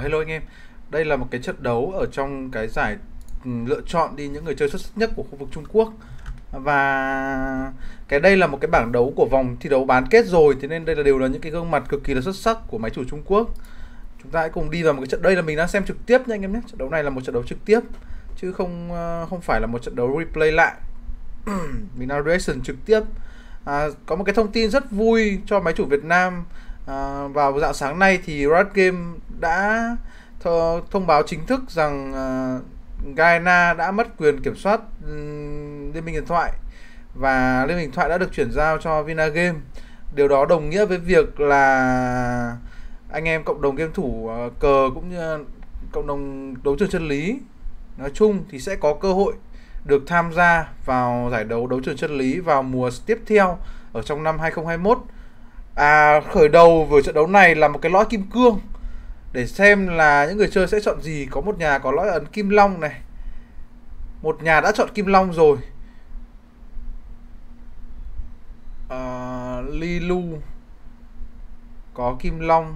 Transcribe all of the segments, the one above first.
Hello anh em, đây là một cái trận đấu ở trong cái giải lựa chọn đi những người chơi xuất sắc nhất của khu vực Trung Quốc. Và đây là một cái bảng đấu của vòng thi đấu bán kết rồi, thế nên đây đều là những cái gương mặt cực kỳ là xuất sắc của máy chủ Trung Quốc. Chúng ta hãy cùng đi vào một cái trận, đây là mình đang xem trực tiếp nha anh em nhé. Trận đấu này là một trận đấu trực tiếp chứ không phải là một trận đấu replay lại. Mình đang reaction trực tiếp. Có một cái thông tin rất vui cho máy chủ Việt Nam. Vào dạng sáng nay thì Riot Games đã thông báo chính thức rằng Garena đã mất quyền kiểm soát Liên minh điện thoại và Liên minh điện thoại đã được chuyển giao cho Vinagame. Điều đó đồng nghĩa với việc là anh em cộng đồng game thủ cờ cũng như cộng đồng đấu trường chân lý nói chung thì sẽ có cơ hội được tham gia vào giải đấu đấu trường chân lý vào mùa tiếp theo ở trong năm 2021. Khởi đầu với trận đấu này là một cái lõi kim cương để xem là những người chơi sẽ chọn gì. Có một nhà có lõi ấn kim long này, một nhà đã chọn kim long rồi. Lilu có kim long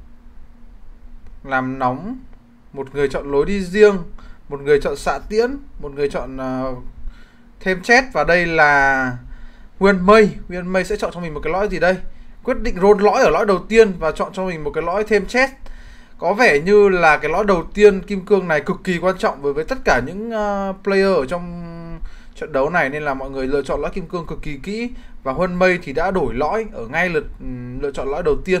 làm nóng, một người chọn lối đi riêng, một người chọn xạ tiễn, một người chọn thêm chết. Và đây là Huyên Mây sẽ chọn cho mình một cái lõi gì đây? Quyết định roll lõi ở lõi đầu tiên và chọn cho mình một cái lõi thêm chết. Có vẻ như là cái lõi đầu tiên kim cương này cực kỳ quan trọng với tất cả những player ở trong trận đấu này, nên là mọi người lựa chọn lõi kim cương cực kỳ kỹ. Và Huân Mây thì đã đổi lõi ở ngay lượt lựa chọn lõi đầu tiên.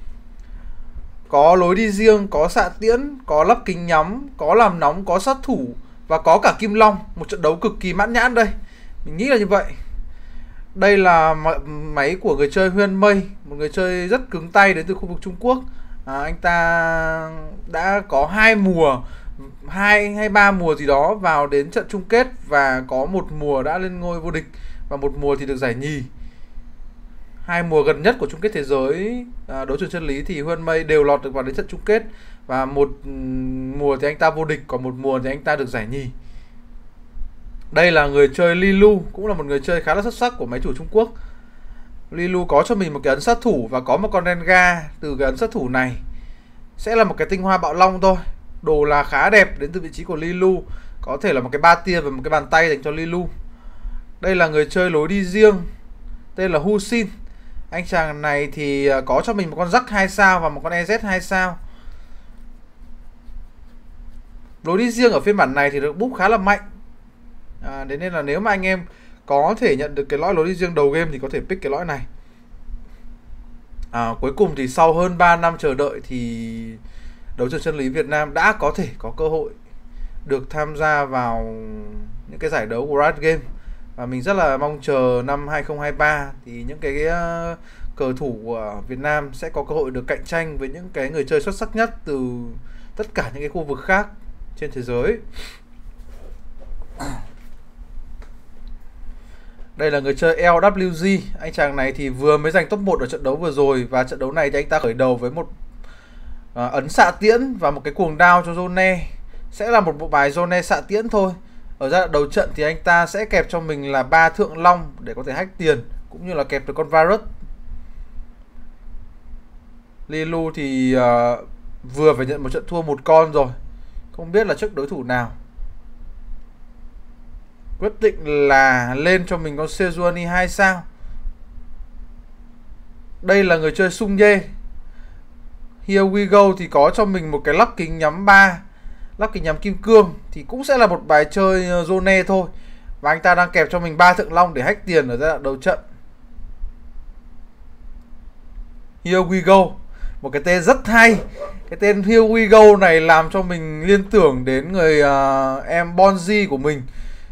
Có lối đi riêng, có xạ tiễn, có lắp kính nhắm, có làm nóng, có sát thủ và có cả kim long. Một trận đấu cực kỳ mãn nhãn đây, mình nghĩ là như vậy. Đây là máy của người chơi Huyên Mây, một người chơi rất cứng tay đến từ khu vực Trung Quốc. Anh ta đã có 2 mùa, 2 hay 3 mùa gì đó vào đến trận chung kết, và có một mùa đã lên ngôi vô địch và một mùa thì được giải nhì. 2 mùa gần nhất của chung kết thế giới đấu trường chân lý thì Huyên Mây đều lọt được vào đến trận chung kết, và một mùa thì anh ta vô địch, còn một mùa thì anh ta được giải nhì. Đây là người chơi Lilu, cũng là một người chơi khá là xuất sắc của máy chủ Trung Quốc. Lilu có cho mình một cái ấn sát thủ và có một con Renga. Từ cái ấn sát thủ này sẽ là một cái tinh hoa bạo long thôi. Đồ là khá đẹp đến từ vị trí của Lilu, có thể là một cái ba tia và một cái bàn tay dành cho Lilu. Đây là người chơi lối đi riêng, tên là Husin. Anh chàng này thì có cho mình một con Jack 2 sao và một con EZ 2 sao. Lối đi riêng ở phiên bản này thì được búp khá là mạnh. Thế nên là nếu mà anh em có thể nhận được cái lõi lối đi riêng đầu game thì có thể pick cái lõi này. Cuối cùng thì sau hơn 3 năm chờ đợi thì đấu trường chân lý Việt Nam đã có thể có cơ hội được tham gia vào những cái giải đấu của Riot Games. Và mình rất là mong chờ năm 2023 thì những cái cờ thủ của Việt Nam sẽ có cơ hội được cạnh tranh với những cái người chơi xuất sắc nhất từ tất cả những cái khu vực khác trên thế giới. Đây là người chơi LWG. Anh chàng này thì vừa mới giành top 1 ở trận đấu vừa rồi, và trận đấu này thì anh ta khởi đầu với một ấn xạ tiễn và một cái cuồng đao cho Zone. Sẽ là một bộ bài Zone xạ tiễn thôi. Ở giai đoạn đầu trận thì anh ta sẽ kẹp cho mình là 3 thượng long để có thể hack tiền, cũng như là kẹp được con Varus. Lilu thì vừa phải nhận một trận thua một con rồi, không biết là trước đối thủ nào. Quyết định là lên cho mình con Sejuani 2 sao. Đây là người chơi Sung Ye. Here we go thì có cho mình một cái lắp kính nhắm 3, lắp kính nhắm kim cương, thì cũng sẽ là một bài chơi Zone thôi. Và anh ta đang kẹp cho mình 3 thượng long để hack tiền ở giai đoạn đầu trận. Here we go, một cái tên rất hay. Cái tên Here we go này làm cho mình liên tưởng đến người em Bonzi của mình.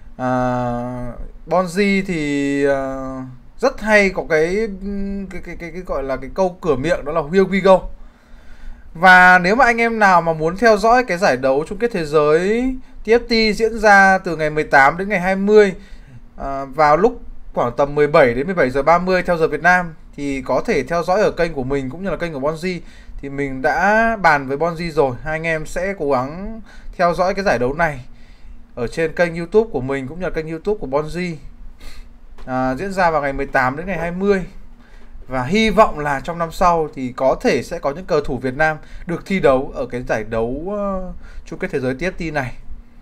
Bonzi thì rất hay có cái gọi là cái câu cửa miệng, đó là Here we go. Và nếu mà anh em nào mà muốn theo dõi cái giải đấu chung kết thế giới TFT diễn ra từ ngày 18 đến ngày 20 vào lúc khoảng tầm 17 đến 17 giờ 30 theo giờ Việt Nam, thì có thể theo dõi ở kênh của mình cũng như là kênh của Bonzi. Thì mình đã bàn với Bonzi rồi, hai anh em sẽ cố gắng theo dõi cái giải đấu này ở trên kênh YouTube của mình cũng như là kênh YouTube của Bonzi. Diễn ra vào ngày 18 đến ngày 20. Và hy vọng là trong năm sau thì có thể sẽ có những cờ thủ Việt Nam được thi đấu ở cái giải đấu chung kết thế giới TFT này.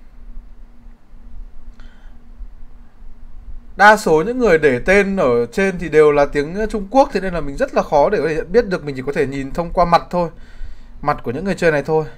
Đa số những người để tên ở trên thì đều là tiếng Trung Quốc, thế nên là mình rất là khó để có thể nhận biết được. Mình chỉ có thể nhìn thông qua mặt thôi, mặt của những người chơi này thôi.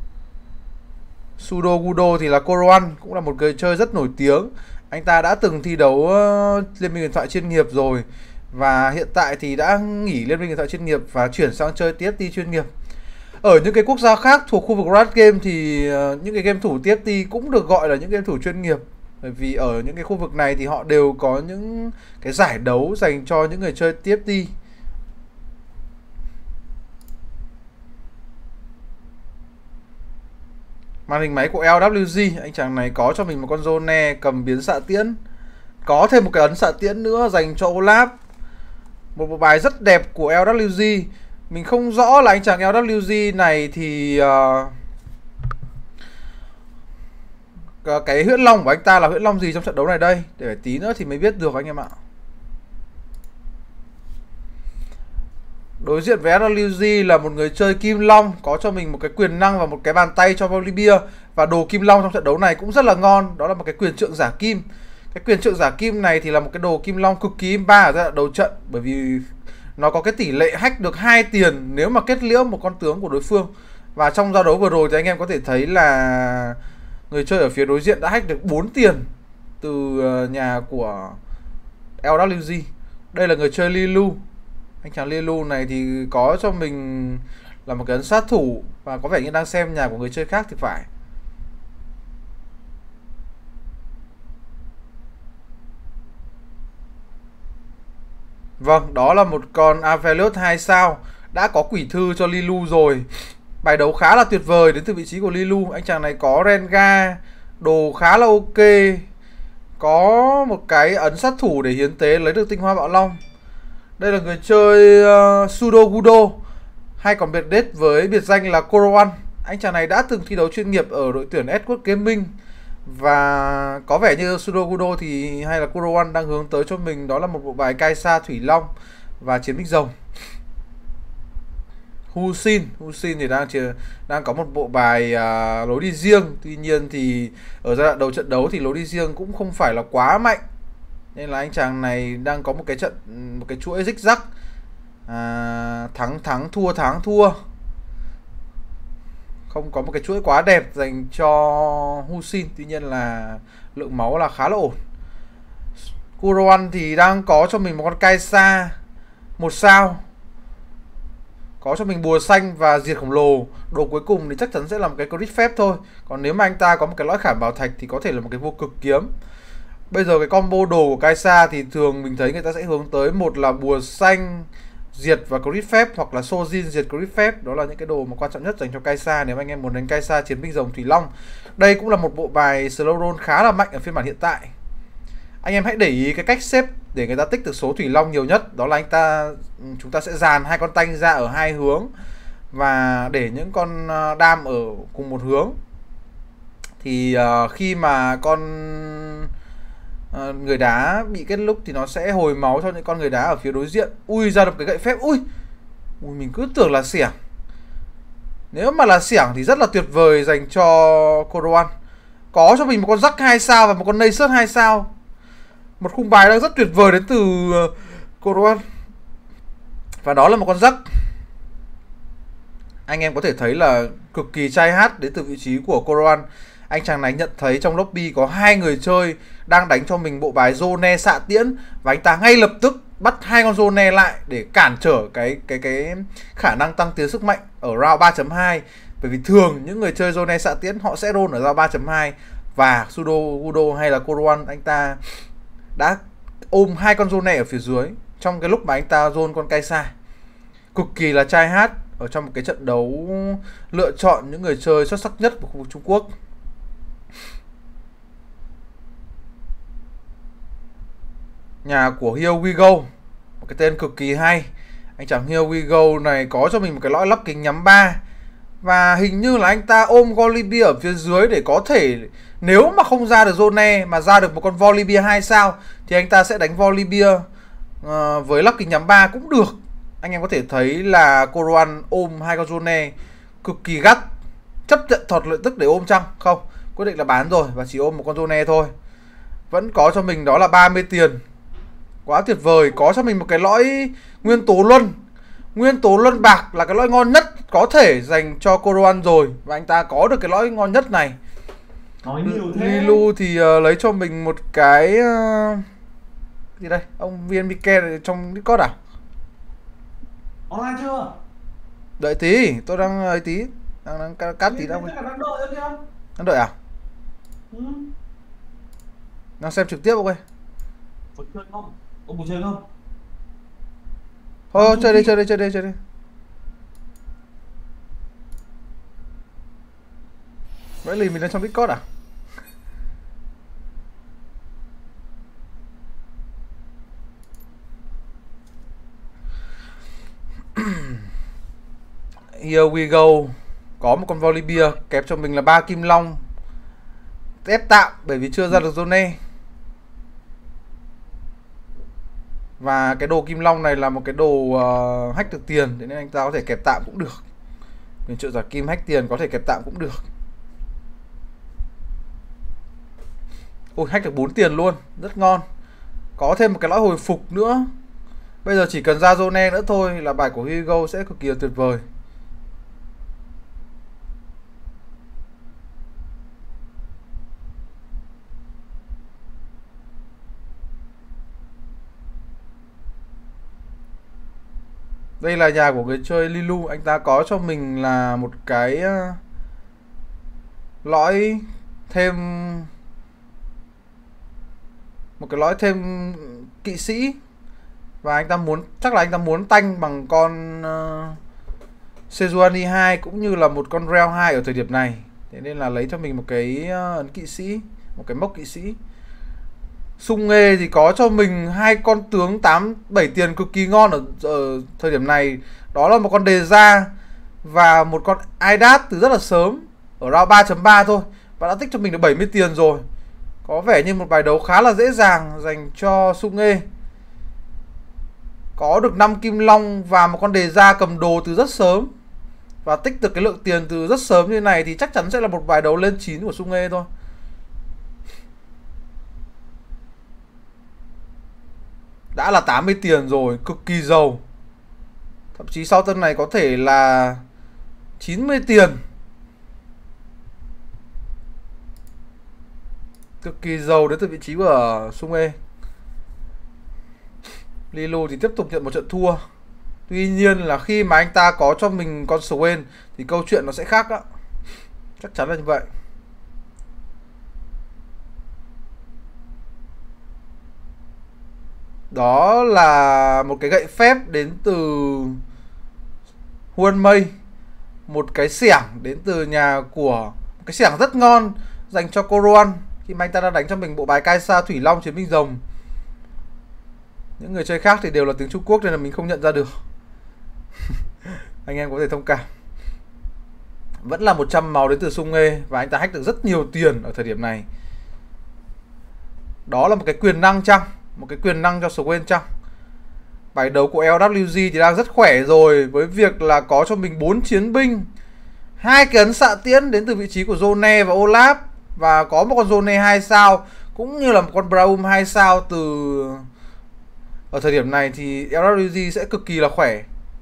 Sudo Gudo thì là Koroan, cũng là một người chơi rất nổi tiếng. Anh ta đã từng thi đấu Liên minh huyền thoại chuyên nghiệp rồi, và hiện tại thì đã nghỉ Liên minh huyền thoại chuyên nghiệp và chuyển sang chơi TFT chuyên nghiệp. Ở những cái quốc gia khác thuộc khu vực Riot Game thì những cái game thủ TFT cũng được gọi là những game thủ chuyên nghiệp. Bởi vì ở những cái khu vực này thì họ đều có những cái giải đấu dành cho những người chơi TFT. Màn hình máy của LWG, anh chàng này có cho mình một con Zone cầm biến xạ tiễn, có thêm một cái ấn xạ tiễn nữa dành cho Olaf. Một bộ bài rất đẹp của LWG. Mình không rõ là anh chàng LWG này thì cái huyễn long của anh ta là huyễn long gì trong trận đấu này đây, để phải tí nữa thì mới biết được anh em ạ. Đối diện với LWG là một người chơi Kim Long, có cho mình một cái quyền năng và một cái bàn tay cho Volibear. Và đồ Kim Long trong trận đấu này cũng rất là ngon, đó là một cái quyền trượng giả kim. Cái quyền trượng giả kim này thì là một cái đồ Kim Long cực kỳ imba ở giai đoạn đầu trận, bởi vì nó có cái tỷ lệ hack được 2 tiền nếu mà kết liễu một con tướng của đối phương. Và trong giao đấu vừa rồi thì anh em có thể thấy là người chơi ở phía đối diện đã hack được 4 tiền từ nhà của LWG. Đây là người chơi Lilu. Anh chàng Lilu này thì có cho mình là một cái ấn sát thủ, và có vẻ như đang xem nhà của người chơi khác thì phải. Vâng, đó là một con Aphelios 2 sao. Đã có quỷ thư cho Lilu rồi. Bài đấu khá là tuyệt vời đến từ vị trí của Lilu. Anh chàng này có Rengar, đồ khá là ok. Có một cái ấn sát thủ để hiến tế lấy được tinh hoa bạo long. Đây là người chơi Sudo Gudo, hay còn biệt đết với biệt danh là Koroan. Anh chàng này đã từng thi đấu chuyên nghiệp ở đội tuyển Edward Gaming. Và có vẻ như Sudo Gudo thì hay là Koroan đang hướng tới cho mình đó là một bộ bài Kaisa Thủy Long và Chiến binh rồng. Husin thì đang có một bộ bài lối đi riêng. Tuy nhiên thì ở giai đoạn đầu trận đấu thì lối đi riêng cũng không phải là quá mạnh, nên là anh chàng này đang có một cái chuỗi zigzag, thắng thua, không có một cái chuỗi quá đẹp dành cho Husin. Tuy nhiên là lượng máu là khá là ổn. Kuroan thì đang có cho mình một con Kaisa 1 sao, có cho mình bùa xanh và diệt khổng lồ. Đồ cuối cùng thì chắc chắn sẽ là một cái crit phép thôi. Còn nếu mà anh ta có một cái lõi khảm bảo thạch thì có thể là một cái vô cực kiếm. Bây giờ cái combo đồ của Kaisa thì thường mình thấy người ta sẽ hướng tới một là bùa xanh diệt và crit phép, hoặc là Sojin diệt crit phép. Đó là những cái đồ mà quan trọng nhất dành cho Kaisa nếu anh em muốn đánh Kaisa Chiến binh rồng Thủy Long. Đây cũng là một bộ bài slow roll khá là mạnh ở phiên bản hiện tại. Anh em hãy để ý cái cách xếp để người ta tích được số Thủy Long nhiều nhất. Đó là chúng ta sẽ dàn 2 con tanh ra ở 2 hướng và để những con đam ở cùng một hướng. Thì khi mà con người đá bị kết lúc thì nó sẽ hồi máu cho những con người đá ở phía đối diện. Ui, ra được cái gậy phép. Ui, mình cứ tưởng là xẻng. Nếu mà là xẻng thì rất là tuyệt vời dành cho Koroan. Có cho mình một con Jack 2 sao và một con Nasus 2 sao. Một khung bài đang rất tuyệt vời đến từ Koroan. Và đó là một con Jack. Anh em có thể thấy là cực kỳ trai hát đến từ vị trí của Koroan. Anh chàng này nhận thấy trong lobby có 2 người chơi đang đánh cho mình bộ bài Zone xạ tiễn, và anh ta ngay lập tức bắt 2 con Zone lại để cản trở cái khả năng tăng tiến sức mạnh ở round 3.2. Bởi vì thường những người chơi Zone xạ tiễn họ sẽ roll ở round 3.2, và Sudo Gudo hay là Koroan anh ta đã ôm 2 con Zone ở phía dưới trong cái lúc mà anh ta roll con Kaisa. Cực kỳ là trai hát ở trong một cái trận đấu lựa chọn những người chơi xuất sắc nhất của khu vực Trung Quốc. Nhà của Here We Go, một cái tên cực kỳ hay. Anh chàng Here We Go này có cho mình một cái lõi lắp kính nhắm 3. Và hình như là anh ta ôm Volibear ở phía dưới để có thể, nếu mà không ra được Zone mà ra được một con Volibear 2 sao thì anh ta sẽ đánh Volibear với lắp kính nhắm 3 cũng được. anh em có thể thấy là Koruan ôm hai con Zone cực kỳ gắt. Chấp nhận thọt lợi tức để ôm chăng? Không, quyết định là bán rồi và chỉ ôm một con Zone thôi. Vẫn có cho mình đó là 30 tiền. Quá tuyệt vời, có cho mình một cái lõi Nguyên tố Luân. Nguyên tố Luân bạc là cái lõi ngon nhất có thể dành cho Koruan rồi. Và anh ta có được cái lõi ngon nhất này. Nói nhiều thế. Lilu thì lấy cho mình một cái gì đây? Ông VNBK trong Discord à? Online chưa? Đợi tí, tôi đang ấy tí, đang cắt tí đang đợi nữa kìa. đang đợi à? Ừ. Đang xem trực tiếp ok. Có chơi không? Ông muốn chơi không? Thôi chơi đi. Vậy lì mình đang trong Discord à? Here we go. Có một con Volibear kẹp cho mình là 3 kim long. Ép tạm bởi vì chưa ra được Zone. Và cái đồ kim long này là một cái đồ hack được tiền, thế nên anh ta có thể kẹp tạm cũng được. Mình trợ giả kim hack tiền có thể kẹp tạm cũng được. Ôi, hack được 4 tiền luôn, rất ngon. Có thêm một cái lõi hồi phục nữa. Bây giờ chỉ cần ra Zone nữa thôi là bài của Hugo sẽ cực kỳ tuyệt vời. Đây là nhà của người chơi Lilu. Anh ta có cho mình là một cái lõi thêm, một cái lõi thêm kỵ sĩ. Và anh ta muốn, chắc là anh ta muốn tanh bằng con Sejuani 2 cũng như là một con Rel 2 ở thời điểm này. Thế nên là lấy cho mình một cái ấn kỵ sĩ, một cái mốc kỵ sĩ. Sung Nghê thì có cho mình hai con tướng 8-7 tiền cực kỳ ngon ở thời điểm này. Đó là một con Đề Gia và một con Aidat từ rất là sớm, ở round 3.3 thôi, và đã tích cho mình được 70 tiền rồi. Có vẻ như một bài đấu khá là dễ dàng dành cho Sung Nghê. Có được 5 kim long và một con Đề Gia cầm đồ từ rất sớm, và tích được cái lượng tiền từ rất sớm như này thì chắc chắn sẽ là một bài đấu lên 9 của Sung Nghê thôi. Đã là 80 tiền rồi, cực kỳ giàu. Thậm chí sau tân này có thể là 90 tiền. Cực kỳ giàu đến từ vị trí của Sung Nghê. Lilu thì tiếp tục nhận một trận thua. Tuy nhiên là khi mà anh ta có cho mình con Swain thì câu chuyện nó sẽ khác đó. Chắc chắn là như vậy. Đó là một cái gậy phép đến từ Huân Mây. Một cái xẻng đến từ nhà của, một cái xẻng rất ngon dành cho Koruan khi mà anh ta đã đánh cho mình bộ bài Kaisa Thủy Long Chiến binh Rồng. Những người chơi khác thì đều là tiếng Trung Quốc nên là mình không nhận ra được. Anh em có thể thông cảm. Vẫn là 100 máu đến từ Sung Nghê và anh ta hack được rất nhiều tiền ở thời điểm này. Đó là một cái quyền năng chăng? Một cái quyền năng cho Swain chăng? Bài đấu của LWG thì đang rất khỏe rồi, với việc là có cho mình 4 chiến binh, 2 cái ấn xạ tiễn đến từ vị trí của Zone và Olaf, và có một con Zone 2 sao cũng như là một con Braum 2 sao từ ở thời điểm này thì LWG sẽ cực kỳ là khỏe.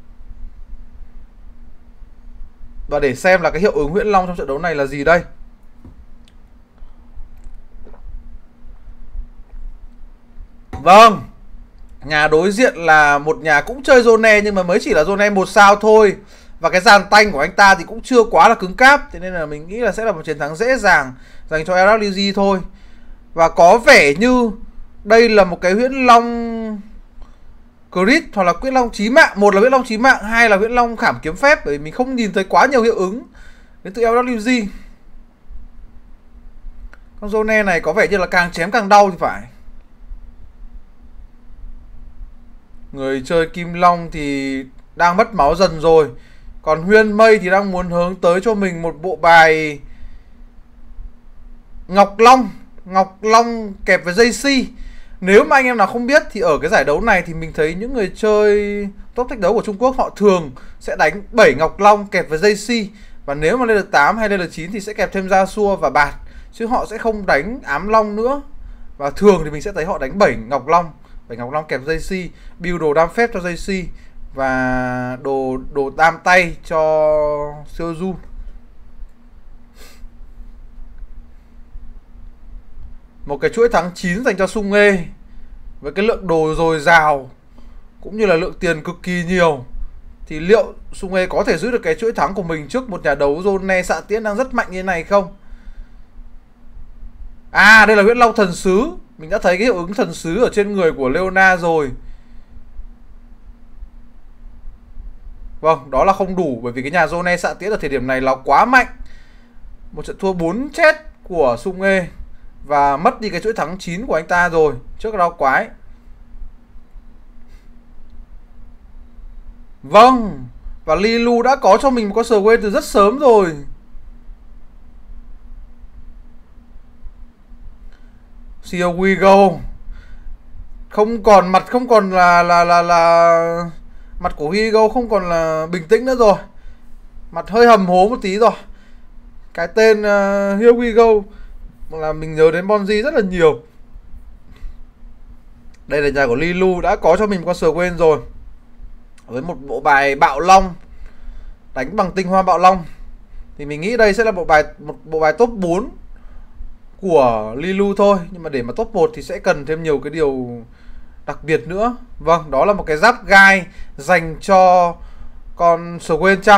Và để xem là cái hiệu ứng Huyễn Long trong trận đấu này là gì đây. Vâng, nhà đối diện là một nhà cũng chơi Zone nhưng mà mới chỉ là Zone 1 sao thôi. Và cái dàn tanh của anh ta thì cũng chưa quá là cứng cáp, thế nên là mình nghĩ là sẽ là một chiến thắng dễ dàng dành cho LWG thôi. Và có vẻ như đây là một cái Huyễn Long Crit hoặc là Huyễn Long chí mạng. Một là Huyễn Long chí mạng, hai là Huyễn Long khảm kiếm phép, bởi vì mình không nhìn thấy quá nhiều hiệu ứng đến từ LWG. Con Zone này có vẻ như là càng chém càng đau thì phải. Người chơi Kim Long thì đang mất máu dần rồi. Còn Huyên Mây thì đang muốn hướng tới cho mình một bộ bài Ngọc Long. Ngọc Long kẹp với JC. Nếu mà anh em nào không biết thì ở cái giải đấu này thì mình thấy những người chơi Top thách đấu của Trung Quốc họ thường sẽ đánh 7 Ngọc Long kẹp với JC, và nếu mà lên được 8 hay lên được 9 thì sẽ kẹp thêm Gia Xua và Bạt, chứ họ sẽ không đánh Ám Long nữa. Và thường thì mình sẽ thấy họ đánh 7 Ngọc Long kẹp JC, build đồ đam phép cho JC và đồ đam tay cho Seoju. Một cái chuỗi thắng 9 dành cho Sung Ê với cái lượng đồ dồi dào cũng như là lượng tiền cực kỳ nhiều, thì liệu Sung Ê có thể giữ được cái chuỗi thắng của mình trước một nhà đấu Zone xạ tiễn đang rất mạnh như thế này không? À, đây là Huyễn Long Thần Sứ. Mình đã thấy cái hiệu ứng thần sứ ở trên người của Leona rồi. Vâng, đó là không đủ, bởi vì cái nhà Zone xạ tiễn ở thời điểm này là quá mạnh. Một trận thua 4 chết của Sung Ê và mất đi cái chuỗi thắng 9 của anh ta rồi trước Rao Quái. Vâng, và Lilu đã có cho mình một con Swain từ rất sớm rồi. Here we go. Không còn mặt, không còn là mặt của Hugo không còn là bình tĩnh nữa rồi. Mặt hơi hầm hố một tí rồi. Cái tên Here we go là mình nhớ đến Bonji rất là nhiều. Đây là nhà của Lilu đã có cho mình một con Swain rồi, với một bộ bài Bạo Long đánh bằng tinh hoa Bạo Long. Thì mình nghĩ đây sẽ là một bộ bài top 4 của Lilu thôi, nhưng mà để mà top 1 thì sẽ cần thêm nhiều cái điều đặc biệt nữa. Vâng, đó là một cái giáp gai dành cho con Swain chăng.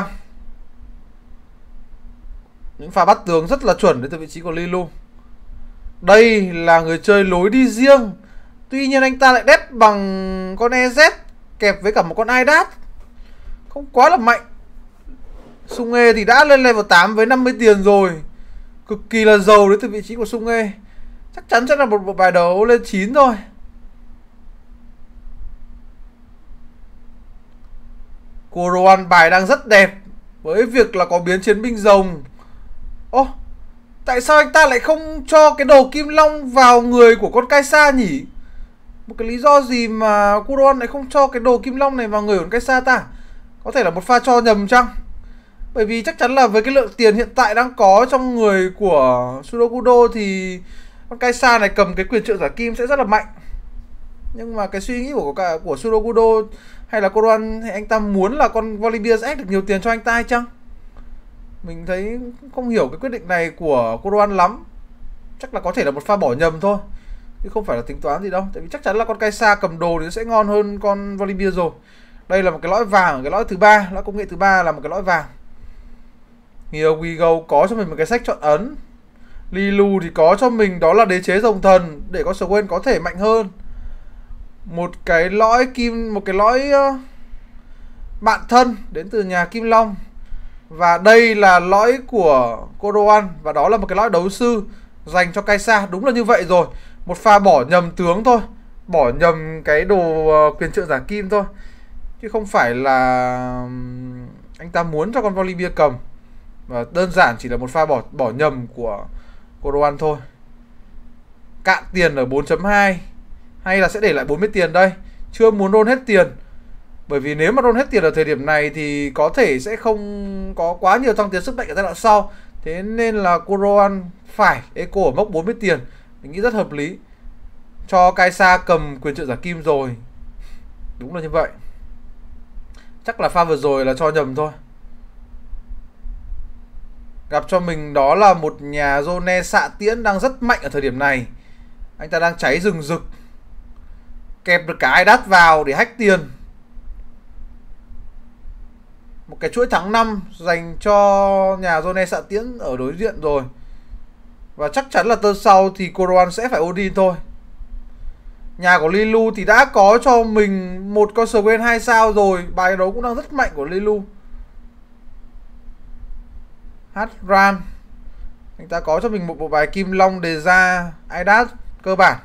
Những pha bắt tướng rất là chuẩn đến từ vị trí của Lilu. Đây là người chơi lối đi riêng, tuy nhiên anh ta lại đép bằng con EZ kẹp với cả một con Idat, không quá là mạnh. Sung Ê thì đã lên level 8 với 50 tiền rồi, cực kỳ là giàu đến từ vị trí của Sung Ê. Chắc chắn sẽ là một bộ bài đấu lên 9 thôi. Coroan bài đang rất đẹp với việc là có biến chiến binh rồng. Ô, tại sao anh ta lại không cho cái đồ Kim Long vào người của con Kaisa nhỉ? Một cái lý do gì mà Coroan lại không cho cái đồ Kim Long này vào người của con Kaisa ta? Có thể là một pha cho nhầm chăng? Bởi vì chắc chắn là với cái lượng tiền hiện tại đang có trong người của Sudokudo thì con Kaisa này cầm cái quyền trợ giả kim sẽ rất là mạnh. Nhưng mà cái suy nghĩ của Sudokudo hay là Coroan, hay anh ta muốn là con Volibear X được nhiều tiền cho anh ta hay chăng? Mình thấy không hiểu cái quyết định này của Coroan lắm. Chắc là có thể là một pha bỏ nhầm thôi, chứ không phải là tính toán gì đâu. Tại vì chắc chắn là con Kaisa cầm đồ thì sẽ ngon hơn con Volibear rồi. Đây là một cái lõi vàng, cái lõi thứ ba, lõi công nghệ thứ ba là một cái lõi vàng. Here we go có cho mình một cái sách chọn ấn. Lilu thì có cho mình đó là đế chế rồng thần để con Swain có thể mạnh hơn. Một cái lõi kim, một cái lõi bạn thân đến từ nhà Kim Long. Và đây là lõi của Coroan, và đó là một cái lõi đấu sư dành cho Kaisa. Đúng là như vậy rồi. Một pha bỏ nhầm tướng thôi, bỏ nhầm cái đồ quyền trợ giả kim thôi, chứ không phải là anh ta muốn cho con Volibear cầm. Và đơn giản chỉ là một pha bỏ nhầm của Coroan thôi. Cạn tiền ở 4.2, hay là sẽ để lại 40 tiền đây. Chưa muốn roll hết tiền, bởi vì nếu mà roll hết tiền ở thời điểm này thì có thể sẽ không có quá nhiều tăng tiến sức mạnh ở giai đoạn sau. Thế nên là Coroan phải eco ở mốc 40 tiền. Mình nghĩ rất hợp lý. Cho Kaisa cầm quyền trợ giả kim rồi. Đúng là như vậy. Chắc là pha vừa rồi là cho nhầm thôi. Gặp cho mình đó là một nhà Zone xạ tiễn đang rất mạnh ở thời điểm này. Anh ta đang cháy rừng rực, kẹp được cả Idat vào để hack tiền. Một cái chuỗi thắng 5 dành cho nhà Zone xạ tiễn ở đối diện rồi. Và chắc chắn là turn sau thì Coroan sẽ phải Odin thôi. Nhà của Lilu thì đã có cho mình một con Swain 2 sao rồi. Bài đấu cũng đang rất mạnh của Lilu. Hadran, anh ta có cho mình một bộ bài Kim Long đề ra Idat cơ bản.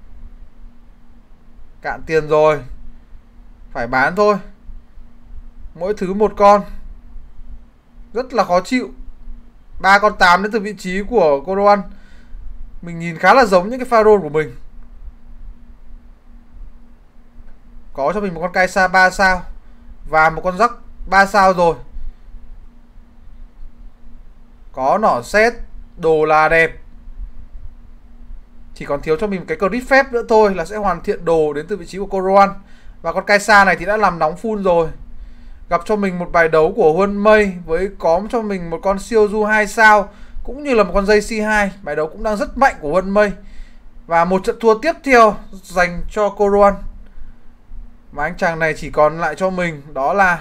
Cạn tiền rồi, phải bán thôi. Mỗi thứ một con, rất là khó chịu. 3 con 8 đến từ vị trí của Coroan. Mình nhìn khá là giống những cái pha roll của mình. Có cho mình một con Kaisa 3 sao. và một con rắc 3 sao rồi. Có nỏ xét, đồ là đẹp. Chỉ còn thiếu cho mình một cái crit phép nữa thôi là sẽ hoàn thiện đồ đến từ vị trí của Coroan. Và con Kaisa này thì đã làm nóng full rồi. Gặp cho mình một bài đấu của Huân Mây với có cho mình một con siêu du 2 sao cũng như là một con dây C2. Bài đấu cũng đang rất mạnh của Huân Mây. Và một trận thua tiếp theo dành cho Coroan. Mà anh chàng này chỉ còn lại cho mình đó là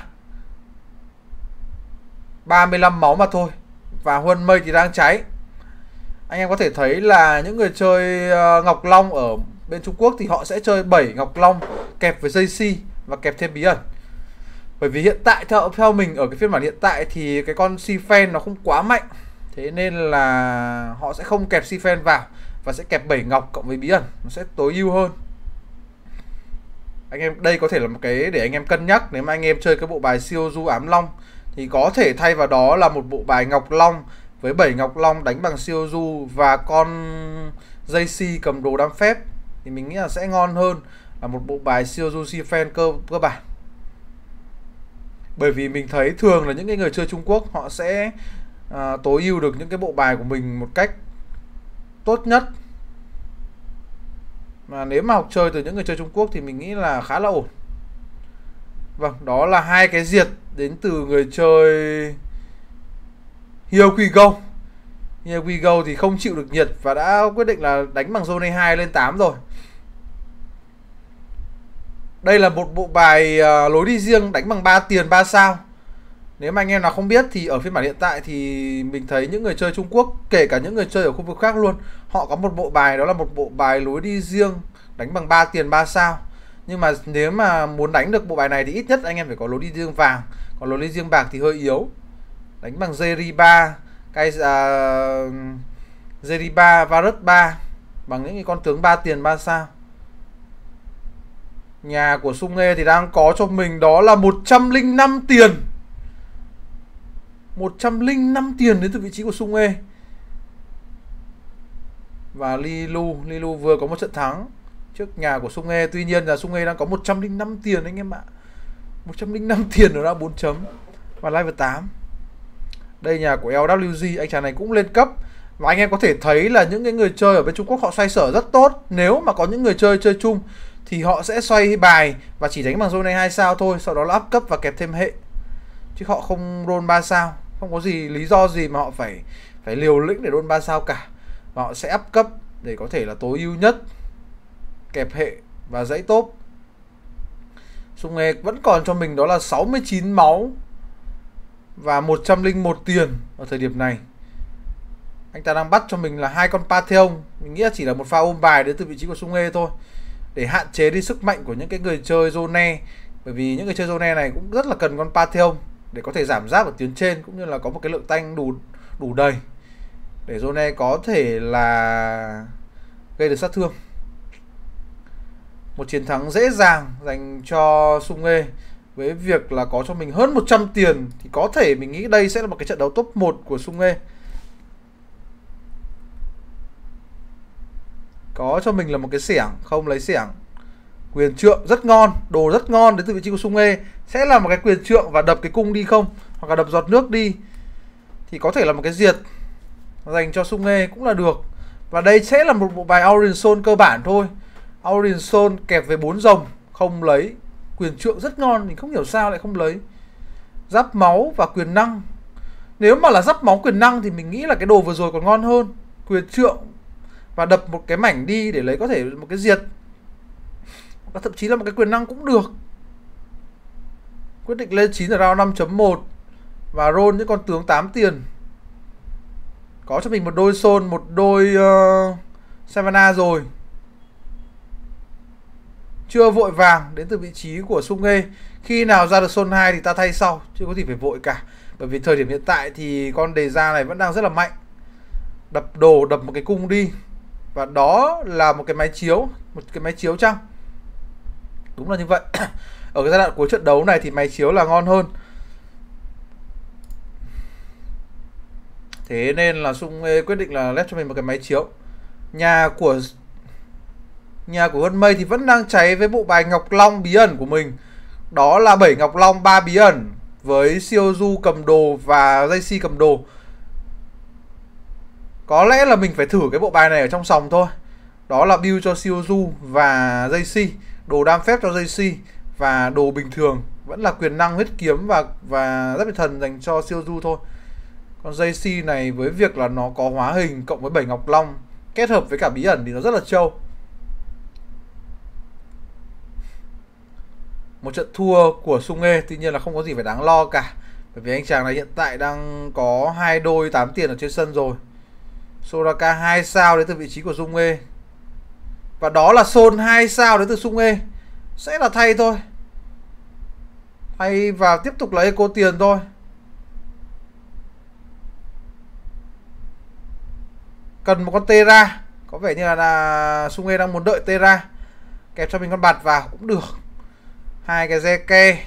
35 máu mà thôi. Và Huân Mây thì đang cháy. Anh em có thể thấy là những người chơi Ngọc Long ở bên Trung Quốc thì họ sẽ chơi 7 Ngọc Long kẹp với dây C và kẹp thêm bí ẩn. Bởi vì hiện tại theo mình ở cái phiên bản hiện tại thì cái con Sifen nó không quá mạnh. Thế nên là họ sẽ không kẹp Sifen vào và sẽ kẹp 7 ngọc cộng với bí ẩn, nó sẽ tối ưu hơn. Anh em đây có thể là một cái để anh em cân nhắc nếu mà anh em chơi cái bộ bài siêu du ám long thì có thể thay vào đó là một bộ bài Ngọc Long với 7 Ngọc Long đánh bằng siêu du và con dây C cầm đồ đam phép thì mình nghĩ là sẽ ngon hơn là một bộ bài siêu du Sifen cơ bản. Bởi vì mình thấy thường là những cái người chơi Trung Quốc họ sẽ tối ưu được những cái bộ bài của mình một cách tốt nhất. Mà nếu mà học chơi từ những người chơi Trung Quốc thì mình nghĩ là khá là ổn. Vâng, đó là hai cái diệt đến từ người chơi Here We Go. Here We Go thì không chịu được nhiệt và đã quyết định là đánh bằng zone 2 lên 8 rồi. Đây là một bộ bài lối đi riêng đánh bằng 3 tiền 3 sao. Nếu mà anh em nào không biết thì ở phiên bản hiện tại thì mình thấy những người chơi Trung Quốc, kể cả những người chơi ở khu vực khác luôn, họ có một bộ bài đó là một bộ bài lối đi riêng đánh bằng 3 tiền 3 sao. Nhưng mà nếu mà muốn đánh được bộ bài này thì ít nhất anh em phải có lối đi riêng vàng. Còn lối đi riêng bạc thì hơi yếu. Đánh bằng Zeri3, Zeri3, Varus 3 bằng những cái con tướng 3 tiền 3 sao. Nhà của Sung Nghê thì đang có cho mình đó là 105 tiền. 105 tiền đến từ vị trí của Sung Nghê. Và Lilu vừa có một trận thắng trước nhà của Sung Nghê. Tuy nhiên là Sung Nghê đang có 105 tiền anh em ạ. 105 tiền ở ra 4 chấm. Và level 8. Đây nhà của LWG, anh chàng này cũng lên cấp. Và anh em có thể thấy là những cái người chơi ở bên Trung Quốc họ xoay sở rất tốt. Nếu mà có những người chơi chung thì họ sẽ xoay bài và chỉ đánh bằng zone 2 sao thôi, sau đó là up cấp và kẹp thêm hệ. Chứ họ không roll 3 sao. Không có gì lý do gì mà họ phải liều lĩnh để roll 3 sao cả. Và họ sẽ up cấp để có thể là tối ưu nhất, kẹp hệ và dãy top. Sung Nghê vẫn còn cho mình đó là 69 máu và 101 tiền ở thời điểm này. Anh ta đang bắt cho mình là 2 con Pantheon. Mình nghĩ là chỉ là một pha ôm bài đến từ vị trí của Sung Nghê thôi, để hạn chế đi sức mạnh của những cái người chơi Zone. Bởi vì những người chơi Zone này cũng rất là cần con Pantheon để có thể giảm giáp ở tuyến trên, cũng như là có một cái lượng tanh đủ đầy để Zone có thể là gây được sát thương. Một chiến thắng dễ dàng dành cho Sung Nghê với việc là có cho mình hơn 100 tiền. Thì có thể mình nghĩ đây sẽ là một cái trận đấu top 1 của Sung Nghê. Có cho mình là một cái xẻng, không lấy xẻng. Quyền trượng rất ngon, đồ rất ngon đến từ vị trí của Sung Nghê. Sẽ là một cái quyền trượng và đập cái cung đi không, hoặc là đập giọt nước đi, thì có thể là một cái diệt dành cho Sung Nghê cũng là được. Và đây sẽ là một bộ bài Aurin Soul cơ bản thôi. Aurin Soul kẹp với 4 rồng, không lấy. Quyền trượng rất ngon, mình không hiểu sao lại không lấy. Giáp máu và quyền năng. Nếu mà là giáp máu quyền năng thì mình nghĩ là cái đồ vừa rồi còn ngon hơn. Quyền trượng và đập một cái mảnh đi để lấy có thể một cái diệt, và thậm chí là một cái quyền năng cũng được. Quyết định lên 9 ở round 5.1 và roll những con tướng 8 tiền. Có cho mình một đôi Soul, một đôi Savannah rồi. Chưa vội vàng đến từ vị trí của Sung Nghê. Khi nào ra được Soul 2 thì ta thay sau, chưa có gì phải vội cả. Bởi vì thời điểm hiện tại thì con đề ra này vẫn đang rất là mạnh. Đập đồ, đập một cái cung đi. Và đó là một cái máy chiếu. Một cái máy chiếu chăng? Đúng là như vậy. Ở cái giai đoạn cuối trận đấu này thì máy chiếu là ngon hơn. Thế nên là Sung Nghê quyết định là lép cho mình một cái máy chiếu. Nhà của Huân Mây thì vẫn đang cháy với bộ bài Ngọc Long bí ẩn của mình. Đó là 7 Ngọc Long 3 bí ẩn với Siozu cầm đồ và JC cầm đồ. Có lẽ là mình phải thử cái bộ bài này ở trong sòng thôi. Đó là build cho Siozu và JC, đồ đam phép cho JC và đồ bình thường vẫn là quyền năng huyết kiếm và giáp vị thần dành cho Siozu thôi. Còn JC này với việc là nó có hóa hình cộng với 7 Ngọc Long kết hợp với cả bí ẩn thì nó rất là trâu. Một trận thua của Sung Ê tuy nhiên là không có gì phải đáng lo cả, bởi vì anh chàng này hiện tại đang có 2 đôi 8 tiền ở trên sân rồi. Soraka 2 sao đến từ vị trí của Sung Ê. Và đó là Son 2 sao đến từ Sung Ê. Sẽ là thay thôi. Thay và tiếp tục là eco tiền thôi. Cần một con Tera. Có vẻ như là Sung Ê đang muốn đợi Tera. Kẹp cho mình con bạt vào cũng được. 2 cái Zeke.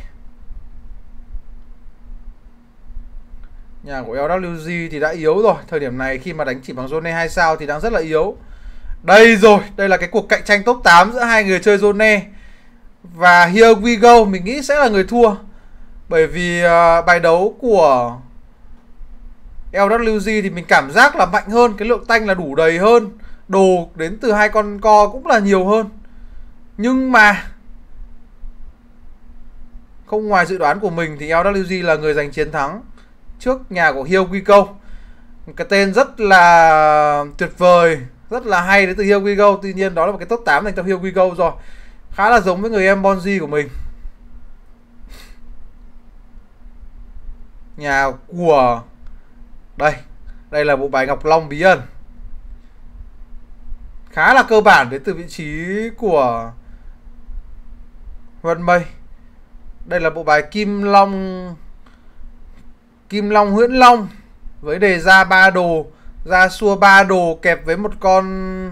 Nhà của LWG thì đã yếu rồi. Thời điểm này khi mà đánh chỉ bằng Zone 2 sao thì đang rất là yếu. Đây rồi, đây là cái cuộc cạnh tranh top 8 giữa hai người chơi Zone. Và here we go, mình nghĩ sẽ là người thua. Bởi vì bài đấu của LWG thì mình cảm giác là mạnh hơn, cái lượng tanh là đủ đầy hơn, đồ đến từ hai con co cũng là nhiều hơn. Nhưng mà không ngoài dự đoán của mình thì LWG là người giành chiến thắng trước nhà của Here We Go. Cái tên rất là tuyệt vời, rất là hay đến từ Here We Go. Tuy nhiên đó là một cái top 8 dành cho Here We Go rồi. Khá là giống với người em Bonzi của mình. Nhà của đây là bộ bài Ngọc Long bí ẩn, khá là cơ bản đến từ vị trí của Huân Mây. Đây là bộ bài Kim Long Huyễn Long với đề ra 3 đồ, ra xua 3 đồ kẹp với một con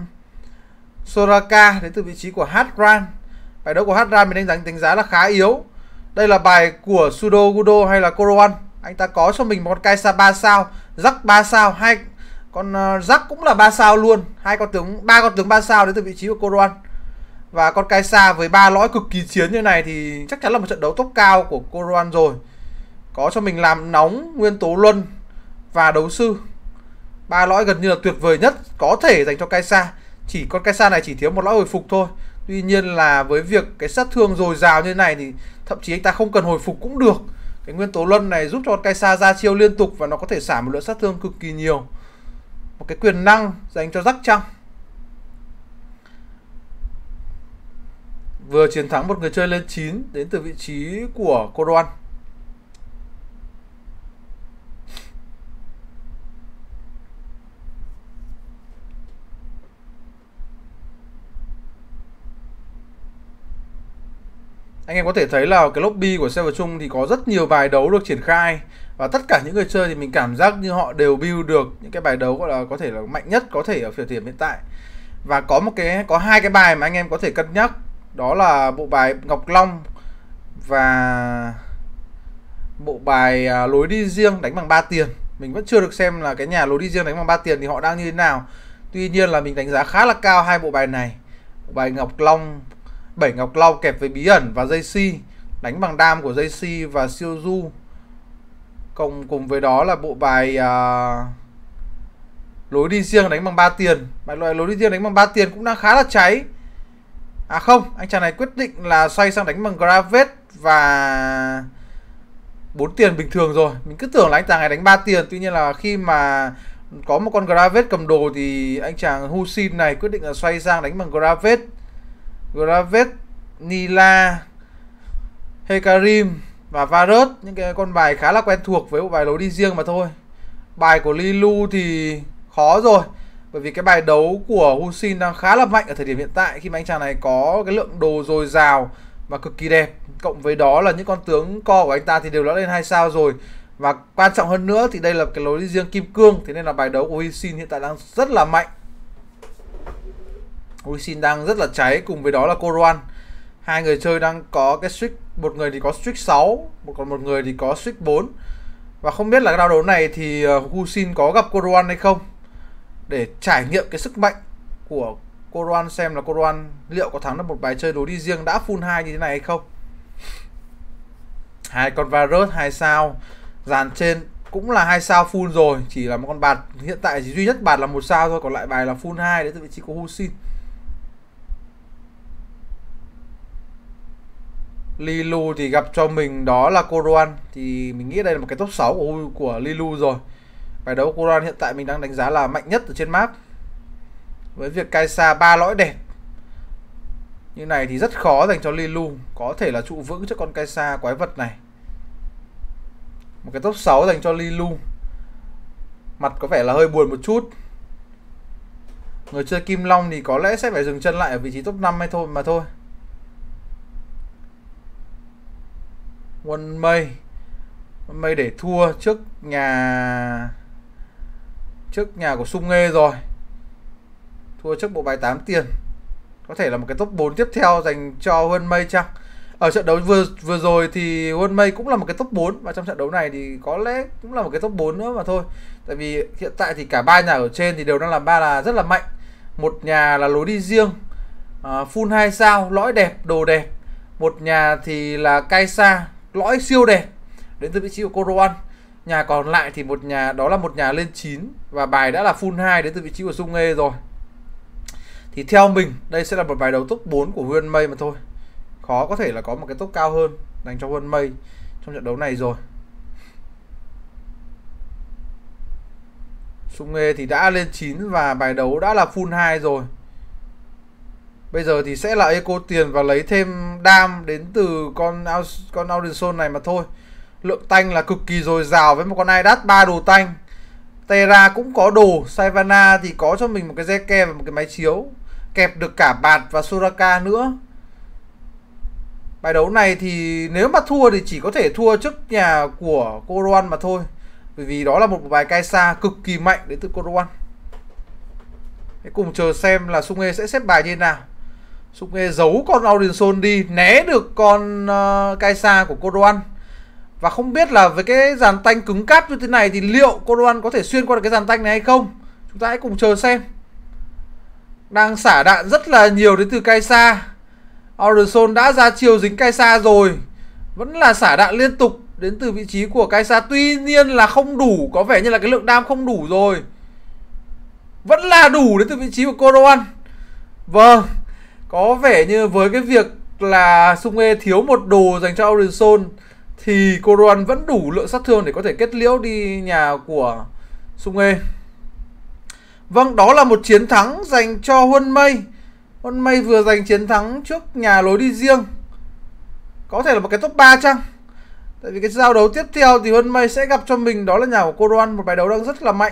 Soraka đến từ vị trí của Hadran. Bài đấu của Hadran mình đánh giá là khá yếu. Đây là bài của Sudo Gudo hay là Koroan. Anh ta có cho mình một con Kaisa 3 sao, Jack 3 sao, hai con Jack cũng là 3 sao luôn, ba con tướng 3 sao đến từ vị trí của Koroan. Và con Kaisa với 3 lõi cực kỳ chiến như này thì chắc chắn là một trận đấu top cao của Koroan rồi. Có cho mình làm nóng, nguyên tố luân và đấu sư. 3 lõi gần như là tuyệt vời nhất có thể dành cho Kaisa. Chỉ con Kaisa này chỉ thiếu một lõi hồi phục thôi. Tuy nhiên là với việc cái sát thương dồi dào như này thì thậm chí anh ta không cần hồi phục cũng được. Cái nguyên tố luân này giúp cho con Kaisa ra chiêu liên tục và nó có thể xả một lượng sát thương cực kỳ nhiều. Một cái quyền năng dành cho Jack Trăng. Vừa chiến thắng một người chơi lên 9 đến từ vị trí của Koroan. Anh em có thể thấy là cái lobby của server chung thì có rất nhiều bài đấu được triển khai. Và tất cả những người chơi thì mình cảm giác như họ đều build được những cái bài đấu gọi là có thể là mạnh nhất có thể ở thời điểm hiện tại. Và có hai cái bài mà anh em có thể cân nhắc. Đó là bộ bài Ngọc Long và bộ bài lối đi riêng đánh bằng 3 tiền. Mình vẫn chưa được xem là cái nhà lối đi riêng đánh bằng 3 tiền thì họ đang như thế nào. Tuy nhiên là mình đánh giá khá là cao hai bộ bài này. Bộ bài Ngọc Long, 7 Ngọc Long kẹp với bí ẩn và JC, đánh bằng đam của JC và Siozu. Cùng với đó là bộ bài lối đi riêng đánh bằng 3 tiền. Bài loại lối đi riêng đánh bằng 3 tiền cũng đang khá là cháy. À không, anh chàng này quyết định là xoay sang đánh bằng Gravet và 4 tiền bình thường rồi. Mình cứ tưởng là anh chàng này đánh 3 tiền. Tuy nhiên là khi mà có một con Gravet cầm đồ thì anh chàng Husin này quyết định là xoay sang đánh bằng Gravet, Nila, Hekarim và Varus. Những cái con bài khá là quen thuộc với bộ bài lối đi riêng mà thôi. Bài của Lilu thì khó rồi, bởi vì cái bài đấu của Husin đang khá là mạnh ở thời điểm hiện tại, khi mà anh chàng này có cái lượng đồ dồi dào và cực kỳ đẹp. Cộng với đó là những con tướng co của anh ta thì đều đã lên 2 sao rồi. Và quan trọng hơn nữa thì đây là cái lối đi riêng kim cương. Thế nên là bài đấu của Husin hiện tại đang rất là mạnh. Husin đang rất là cháy. Cùng với đó là Koroan. Hai người chơi đang có cái streak, một người thì có streak 6, còn một người thì có streak 4. Và không biết là cái đấu này thì Husin có gặp Koroan hay không, để trải nghiệm cái sức mạnh của Koroan, xem là Koroan liệu có thắng được một bài chơi lối đi riêng đã full 2 như thế này hay không. Hai con Varus 2 sao, dàn trên cũng là 2 sao full rồi, chỉ là một con bạt hiện tại chỉ duy nhất bạt là 1 sao thôi, còn lại bài là full 2 đến từ vị trí của Husin. Lilu thì gặp cho mình đó là Koruan, thì mình nghĩ đây là một cái top 6 của Lilu rồi. Bài đấu Koruan hiện tại mình đang đánh giá là mạnh nhất ở trên map. Với việc Kai'Sa 3 lõi đẹp như này thì rất khó dành cho Lilu, có thể là trụ vững cho con Kai'Sa quái vật này. Một cái top 6 dành cho Lilu. Mặt có vẻ là hơi buồn một chút. Người chơi Kim Long thì có lẽ sẽ phải dừng chân lại ở vị trí top 5 hay thôi mà thôi. Quân Mây để thua trước nhà của Sung Nghê rồi. Thua trước bộ bài 8 tiền. Có thể là một cái top 4 tiếp theo dành cho Huân Mây chăng? Ở trận đấu vừa rồi thì Huân Mây cũng là một cái top 4, và trong trận đấu này thì có lẽ cũng là một cái top 4 nữa mà thôi. Tại vì hiện tại thì cả ba nhà ở trên thì đều đang làm ba là rất là mạnh. Một nhà là lối đi riêng, full 2 sao, lõi đẹp, đồ đẹp. Một nhà thì là Kai'Sa, lõi siêu đẹp đến từ vị trí của Koruan. Nhà còn lại thì một nhà lên 9 và bài đã là full 2 đến từ vị trí của Sung Nghê rồi. Thì theo mình đây sẽ là một bài đấu top 4 của Huân Mây mà thôi. Khó có thể là có một cái top cao hơn dành cho Huân Mây trong trận đấu này rồi. Sung Nghê thì đã lên 9 và bài đấu đã là full 2 rồi. Bây giờ thì sẽ là eco tiền và lấy thêm đam đến từ con Audison này mà thôi. Lượng tanh là cực kỳ dồi dào với một con Idas 3 đồ tanh. Terra cũng có đồ, Shyvana thì có cho mình một cái Zeke và một cái máy chiếu, kẹp được cả Bạt và Soraka nữa. Bài đấu này thì nếu mà thua thì chỉ có thể thua trước nhà của Koruan mà thôi. Bởi vì đó là một bài Kai'Sa cực kỳ mạnh đến từ Koruan. Hãy cùng chờ xem là Sung Nghê sẽ xếp bài như thế nào. Sung Nghê giấu con Audison đi, né được con Kai'Sa của Koruan. Và không biết là với cái dàn tanh cứng cáp như thế này thì liệu Koruan có thể xuyên qua được cái dàn tanh này hay không? Chúng ta hãy cùng chờ xem. Đang xả đạn rất là nhiều đến từ Kai'Sa. Audison đã ra chiều dính Kai'Sa rồi, vẫn là xả đạn liên tục đến từ vị trí của Kai'Sa. Tuy nhiên là không đủ, có vẻ như là cái lượng đam không đủ rồi. Vẫn là đủ đến từ vị trí của Koruan. Vâng, có vẻ như với cái việc là Sung Nghê thiếu một đồ dành cho Audison thì Koruan vẫn đủ lượng sát thương để có thể kết liễu đi nhà của Sung Nghê. Vâng, đó là một chiến thắng dành cho Huân Mây. Huân Mây vừa giành chiến thắng trước nhà lối đi riêng. Có thể là một cái top 3 chăng? Tại vì cái giao đấu tiếp theo thì Huân Mây sẽ gặp cho mình đó là nhà của Koruan, một bài đấu đang rất là mạnh.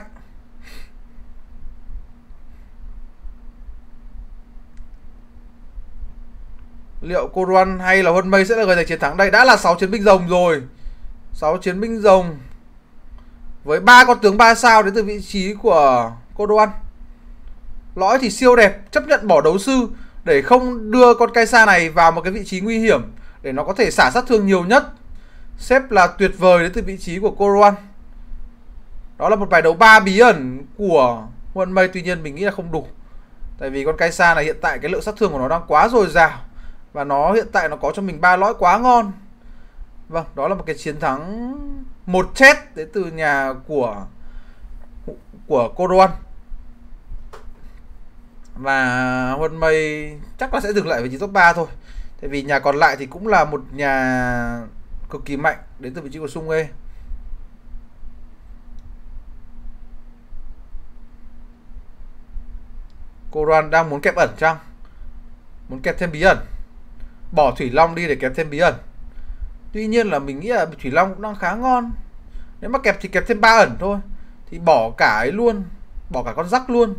Liệu Koruan hay là Huân Mây sẽ là người giành chiến thắng? Đây đã là 6 chiến binh rồng rồi. 6 chiến binh rồng với 3 con tướng 3 sao đến từ vị trí của Koruan. Lõi thì siêu đẹp, chấp nhận bỏ đấu sư để không đưa con Kai'Sa này vào một cái vị trí nguy hiểm để nó có thể xả sát thương nhiều nhất. Xếp là tuyệt vời đến từ vị trí của Koruan. Đó là một bài đấu 3 bí ẩn của Huân Mây, tuy nhiên mình nghĩ là không đủ. Tại vì con Kai'Sa này hiện tại cái lượng sát thương của nó đang quá dồi dào và nó hiện tại nó có cho mình 3 lõi quá ngon. Vâng, đó là một cái chiến thắng một chết đến từ nhà của Koruan. Và Huân Mây chắc là sẽ dừng lại vị trí top 3 thôi. Tại vì nhà còn lại thì cũng là một nhà cực kỳ mạnh đến từ vị trí của Sung Nghê. Koruan đang muốn kẹp ẩn chăng? Muốn kẹp thêm bí ẩn. Bỏ Thủy Long đi để kẹp thêm bí ẩn. Tuy nhiên là mình nghĩ là Thủy Long cũng đang khá ngon. Nếu mà kẹp thì kẹp thêm 3 ẩn thôi. Thì bỏ cả ấy luôn, bỏ cả con rắc luôn.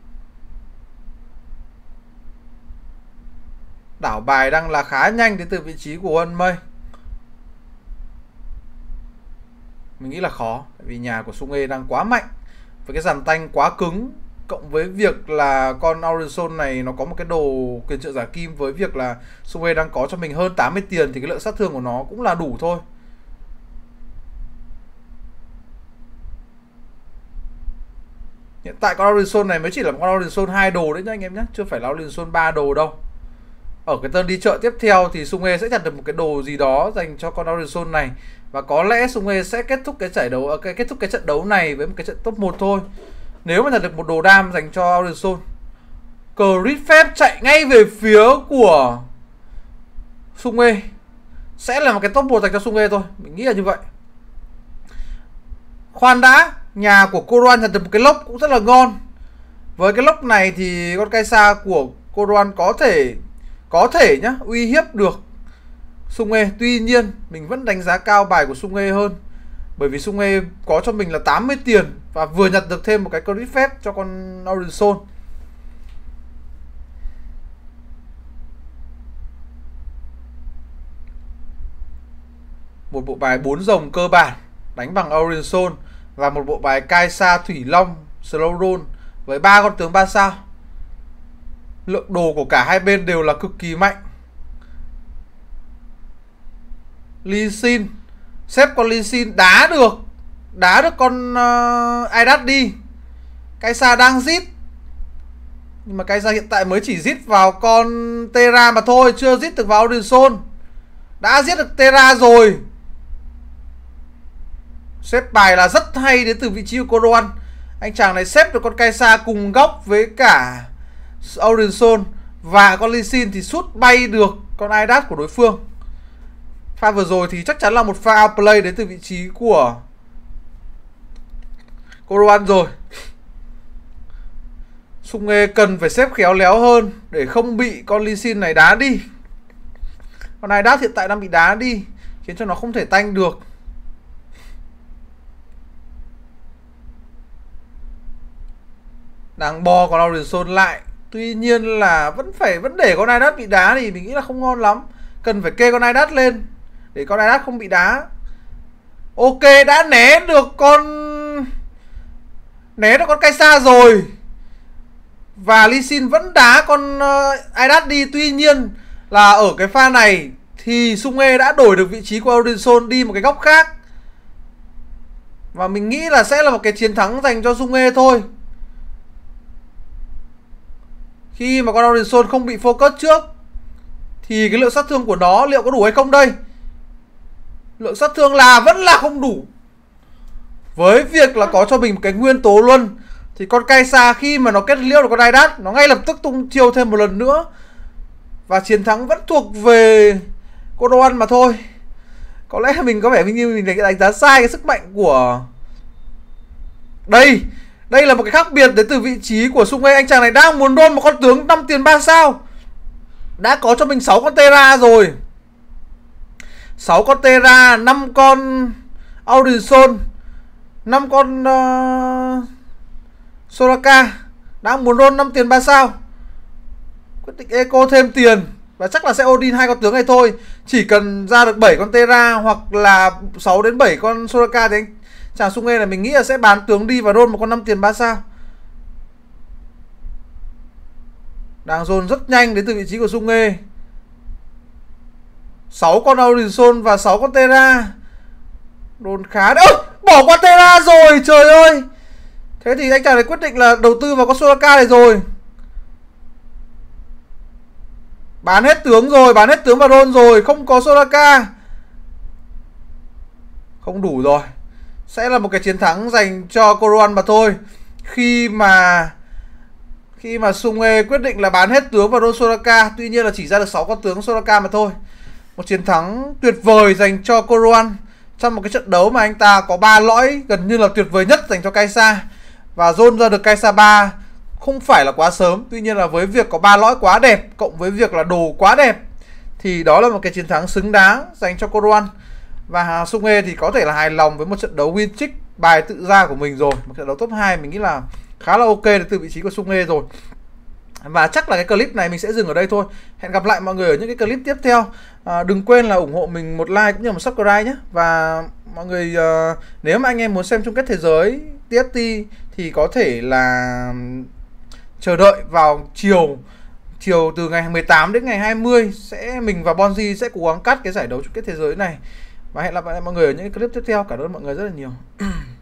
Đảo bài đang là khá nhanh đến từ vị trí của Huân Mây. Mình nghĩ là khó, tại vì nhà của Sung Nghê đang quá mạnh với cái dàn tanh quá cứng, cộng với việc là con Audison này nó có một cái đồ quyền trợ giả kim, với việc là Sung Nghê đang có cho mình hơn 80 tiền thì cái lượng sát thương của nó cũng là đủ thôi. Hiện tại con Audison này mới chỉ là con Audison 2 đồ đấy nha anh em nhé, chưa phải là Audison 3 đồ đâu. ở cái turn đi chợ tiếp theo thì Sung Hê sẽ nhặt được một cái đồ gì đó dành cho con Aurizon này. Và có lẽ Sung Hê sẽ kết thúc cái giải đấu, kết thúc cái trận đấu này với một cái trận top 1 thôi. Nếu mà nhặt được một đồ đam dành cho Aurizon. Crit phép chạy ngay về phía của Sung Hê. Sẽ là một cái top 1 dành cho Sung Hê thôi. Mình nghĩ là như vậy. Khoan đã, nhà của Koruan nhặt được một cái lốc cũng rất là ngon. Với cái lốc này thì con Kai'Sa của Koruan có thể nhá, uy hiếp được Sung Hê. Tuy nhiên mình vẫn đánh giá cao bài của Sung Hê hơn. Bởi vì Sung Hê có cho mình là 80 tiền và vừa nhặt được thêm một cái crit phép cho con Aurizon. Một bộ bài 4 rồng cơ bản đánh bằng Aurizon và một bộ bài Kai'Sa Thủy Long Slow Roll với 3 con tướng 3 sao. Lượng đồ của cả hai bên đều là cực kỳ mạnh. Lee Sin, xếp con Lee Sin đá được con Aidat đi. Kai'Sa đang giết, nhưng mà Kai'Sa hiện tại mới chỉ giết vào con Terra mà thôi, chưa giết được vào Aurizon. Đã giết được Terra rồi. Xếp bài là rất hay đến từ vị trí của Koruan. Anh chàng này xếp được con Kai'Sa cùng góc với cả Aurizon. Và con Lee Sin thì sút bay được con Aidat của đối phương. Pha vừa rồi thì chắc chắn là một pha outplay đến từ vị trí của Koruan rồi. Sung Hê cần phải xếp khéo léo hơn để không bị con Lee Sin này đá đi. Con Aidat hiện tại đang bị đá đi, khiến cho nó không thể tanh được. Đang bo con Aurizon lại. Tuy nhiên là vẫn để con Aidat bị đá thì mình nghĩ là không ngon lắm. Cần phải kê con Aidat lên để con Aidat không bị đá. Ok, đã né được con Kai'Sa rồi. Và Lee Sin vẫn đá con Aidat đi. Tuy nhiên là ở cái pha này thì Sung Hê đã đổi được vị trí của Aurizon đi một cái góc khác. Và mình nghĩ là sẽ là một cái chiến thắng dành cho Sung Hê thôi. Khi mà con Aurizon không bị focus trước thì cái lượng sát thương của nó liệu có đủ hay không đây? Lượng sát thương vẫn là không đủ. Với việc là có cho mình một cái nguyên tố luân thì con Kai'Sa khi mà nó kết liễu được con Aidat, nó ngay lập tức tung chiêu thêm một lần nữa. Và chiến thắng vẫn thuộc về Koruan mà thôi. Có lẽ mình có vẻ như mình đánh giá sai cái sức mạnh của... Đây là một cái khác biệt đến từ vị trí của Sung Hê. Anh chàng này đang muốn đôn một con tướng 5 tiền 3 sao. Đã có cho mình 6 con Terra rồi. 6 con Terra, 5 con Aurizon, 5 con Soraka. Đang muốn đôn 5 tiền 3 sao. Quyết định eco thêm tiền. Và chắc là sẽ Odin 2 con tướng này thôi. Chỉ cần ra được 7 con Terra hoặc là 6 đến 7 con Soraka thì anh chàng Sung Hê này mình nghĩ là sẽ bán tướng đi và roll một con 5 tiền 3 sao. Đang roll rất nhanh đến từ vị trí của Sung Hê. 6 con Aurizon và 6 con Terra. Roll khá đấy. Bỏ qua Terra rồi, trời ơi. Thế thì anh chàng này quyết định là đầu tư vào con Soraka này rồi. Bán hết tướng rồi, bán hết tướng và roll rồi. Không có Soraka. Không đủ rồi. Sẽ là một cái chiến thắng dành cho Koruan mà thôi. Khi mà Sung Hê quyết định là bán hết tướng và roll Soraka. Tuy nhiên là chỉ ra được 6 con tướng Soraka mà thôi. Một chiến thắng tuyệt vời dành cho Koruan trong một cái trận đấu mà anh ta có 3 lõi gần như là tuyệt vời nhất dành cho Kai'Sa. Và roll ra được Kai'Sa 3 không phải là quá sớm. Tuy nhiên là với việc có 3 lõi quá đẹp cộng với việc là đồ quá đẹp thì đó là một cái chiến thắng xứng đáng dành cho Koruan. Và Sung Hê thì có thể là hài lòng với một trận đấu win trick bài tự ra của mình rồi. Một trận đấu top 2 mình nghĩ là khá là ok từ vị trí của Sung Hê rồi. Và chắc là cái clip này mình sẽ dừng ở đây thôi. Hẹn gặp lại mọi người ở những cái clip tiếp theo. Đừng quên là ủng hộ mình một like cũng như một subscribe nhé. Và mọi người nếu mà anh em muốn xem chung kết thế giới TFT thì có thể là chờ đợi vào chiều từ ngày 18 đến ngày 20 mình và Bonzi sẽ cố gắng cắt cái giải đấu chung kết thế giới này. Và hẹn gặp lại mọi người ở những clip tiếp theo. Cảm ơn mọi người rất là nhiều.